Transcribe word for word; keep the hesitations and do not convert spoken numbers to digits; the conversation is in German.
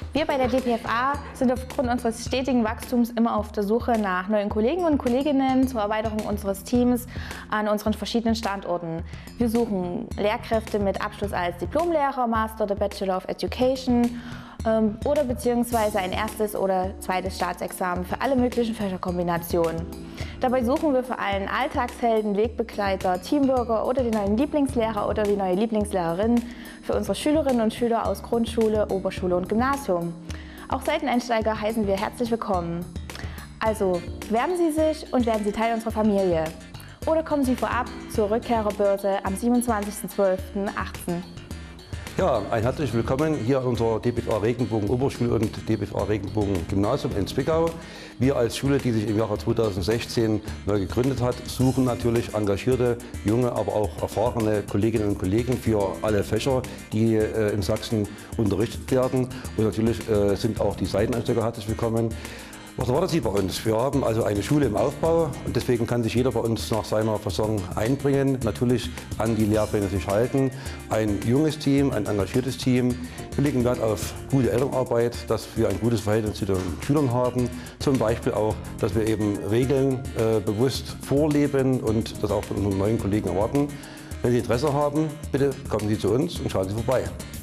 Wir bei der D P F A sind aufgrund unseres stetigen Wachstums immer auf der Suche nach neuen Kollegen und Kolleginnen zur Erweiterung unseres Teams an unseren verschiedenen Standorten. Wir suchen Lehrkräfte mit Abschluss als Diplomlehrer, Master oder Bachelor of Education ähm, oder beziehungsweise ein erstes oder zweites Staatsexamen für alle möglichen Fächerkombinationen. Dabei suchen wir vor allem Alltagshelden, Wegbegleiter, Teamworker oder den neuen Lieblingslehrer oder die neue Lieblingslehrerin für unsere Schülerinnen und Schüler aus Grundschule, Oberschule und Gymnasium. Auch Seiteneinsteiger heißen wir herzlich willkommen. Also bewerben Sie sich und werden Sie Teil unserer Familie. Oder kommen Sie vorab zur Rückkehrerbörse am siebenundzwanzigsten zwölften achtzehn. Ja, ein herzliches Willkommen hier an unserer D P F A Regenbogen Oberschule und D P F A Regenbogen Gymnasium in Zwickau. Wir als Schule, die sich im Jahre zweitausendsechzehn neu gegründet hat, suchen natürlich engagierte, junge, aber auch erfahrene Kolleginnen und Kollegen für alle Fächer, die äh, in Sachsen unterrichtet werden. Und natürlich äh, sind auch die Seiteneinsteiger herzlich willkommen. Was erwartet Sie bei uns? Wir haben also eine Schule im Aufbau und deswegen kann sich jeder bei uns nach seiner Fasson einbringen, natürlich an die Lehrpläne sich halten. Ein junges Team, ein engagiertes Team. Wir legen Wert auf gute Elternarbeit, dass wir ein gutes Verhältnis zu den Schülern haben. Zum Beispiel auch, dass wir eben Regeln äh, bewusst vorleben und das auch von unseren neuen Kollegen erwarten. Wenn Sie Interesse haben, bitte kommen Sie zu uns und schauen Sie vorbei.